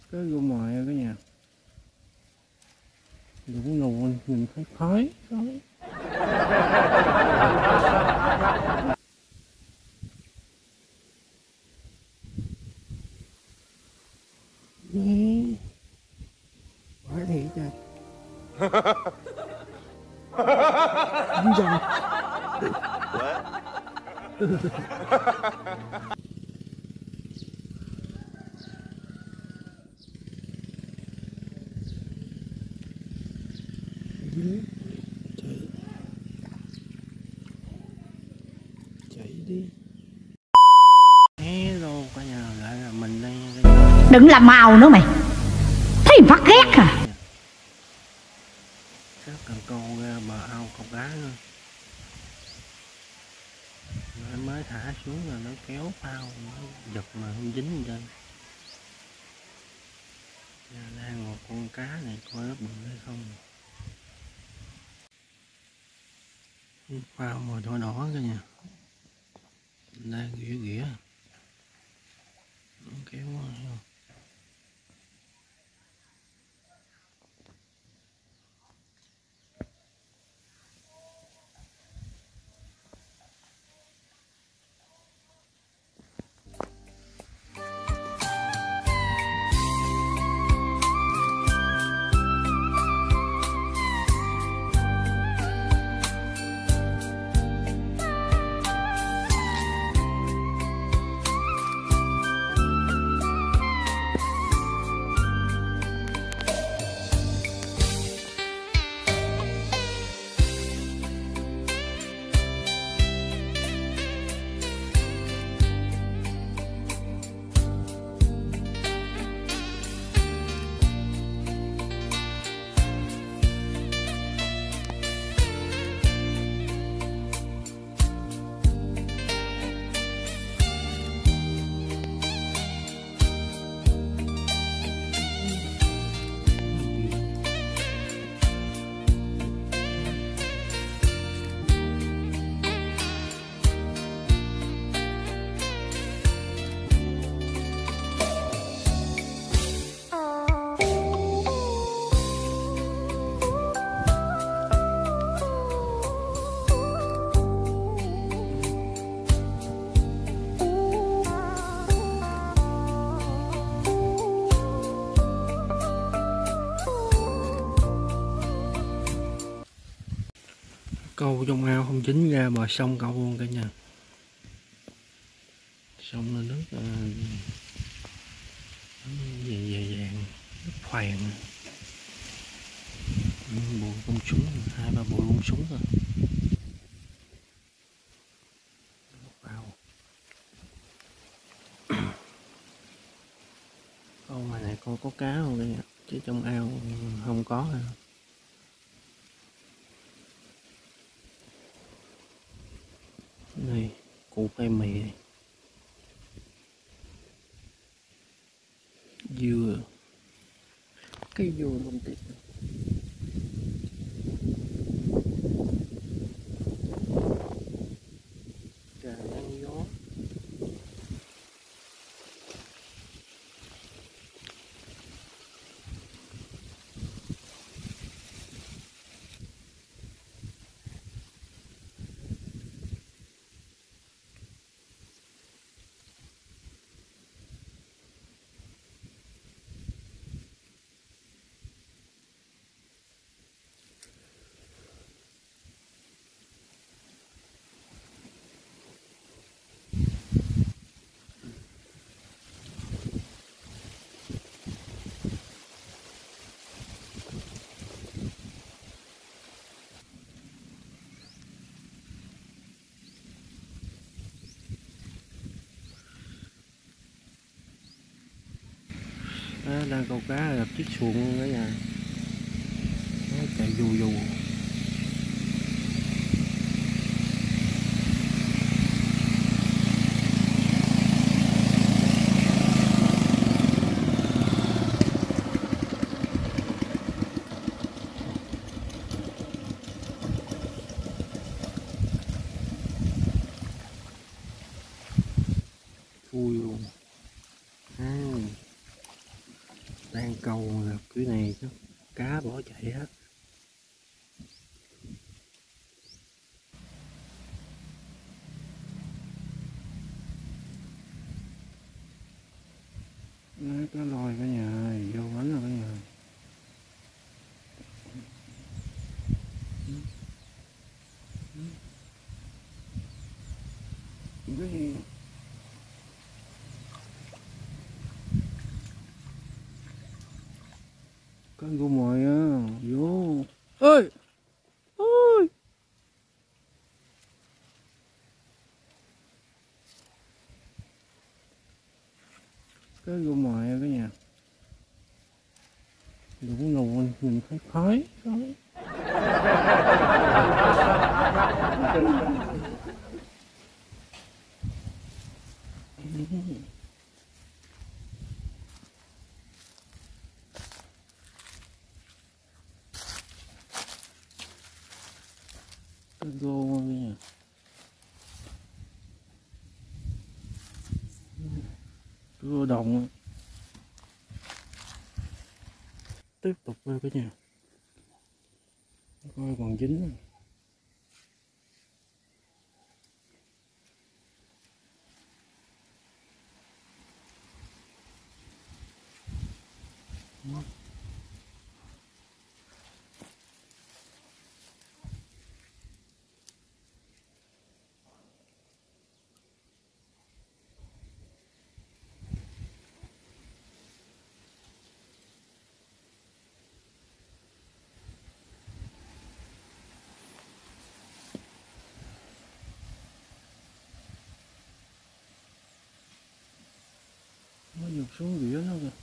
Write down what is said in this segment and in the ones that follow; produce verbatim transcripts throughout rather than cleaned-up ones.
Cái gương ngoài cả nhà. Đừng ngủ nhìn thấy khói khói. Nè. Quá thiệt trời. Không dần. Chạy. Chạy đi. Hello cả nhà, lại là mình đây. Đừng làm màu nữa mày. Thấy phát ghét à. Sắp cần câu ra bờ ao câu cá nữa. Nó mới thả xuống là nó kéo phao, nó giật mà không dính trên. Đang một con cá này coi nó bự hay không. Phao màu đỏ đỏ cả nhà. Đang ghĩa ghĩa. Nó kéo quá. Câu trong ao không dính ra bờ sông câu luôn cả nhà. Sông lên nước uh, về về vàng nước phèn. Bụi bông súng, hai ba bụi bông súng rồi. Câu ngoài này coi có cá không đây, chứ trong ao không có. Này củ cây mì này. Dừa, cây dừa luôn tiệt. Trời đang gió. Đó, đang câu cá gặp chiếc xuồng luôn đó nha. Nó chạy dù dù. Vui luôn. À. cầu gặp cái này chứ cá bỏ chạy hết. Đấy, cá lòi cả nhà vô bánh rồi cả nhà. Cái gì? Con gô mồi á, vô. Ơi! Ôi! Cái gô mồi á cả nhà. Đủ nồi nhìn thấy khói, khói. Cái gô nha. Cái gô đồng. Tiếp tục qua cái nhà. Coi còn dính. Nó dục xuống đĩa nó kìa.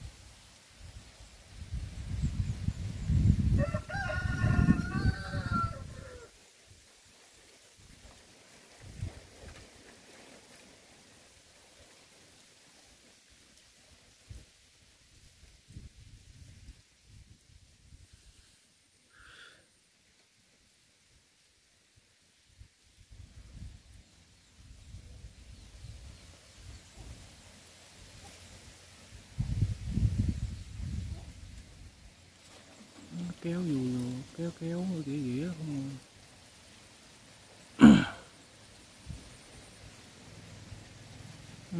Kéo dù dù kéo kéo dĩa dĩa không. Ừ.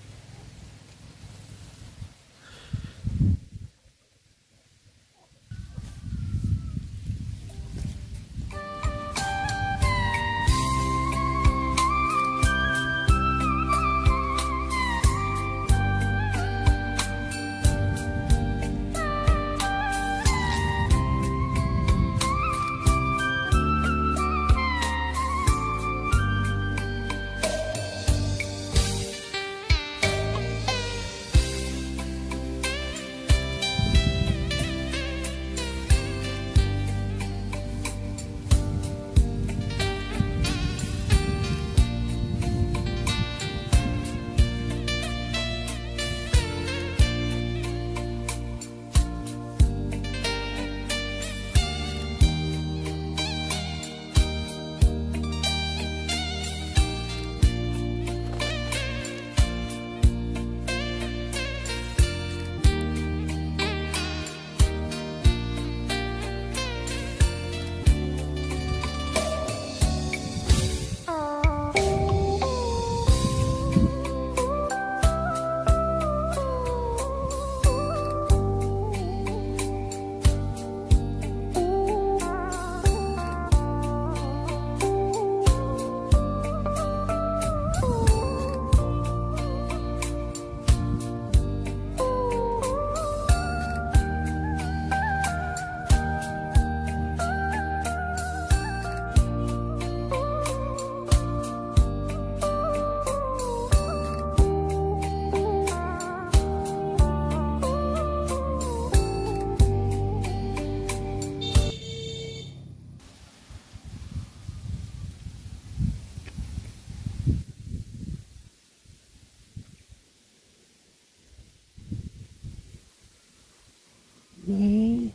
Nè.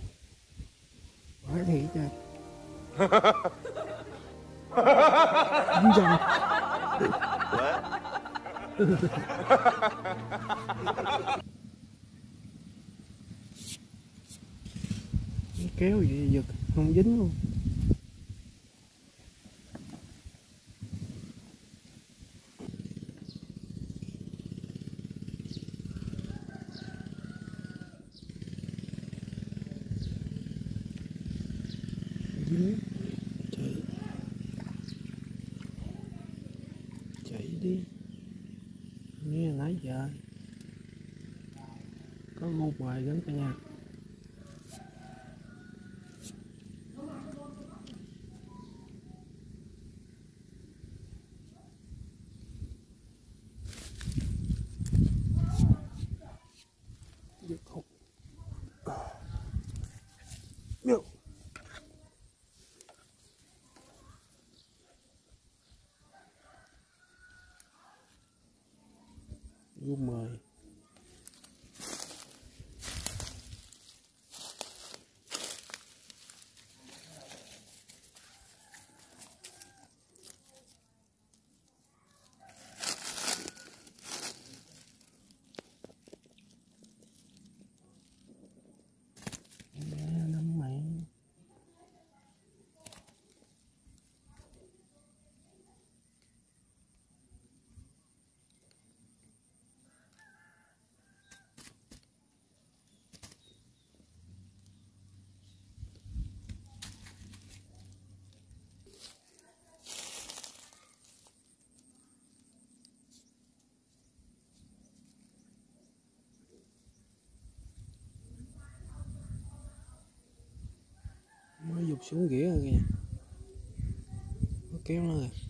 Phải thì trời. Đúng rồi. kéo vậy giật không dính luôn. Dính. Chạy chạy đi, nghe nãy giờ có một bài gắn cả nhà. Giật không được. Vô mời. Nắm mày. Mới dục xuống ghĩa rồi kìa, nó kéo nó rồi.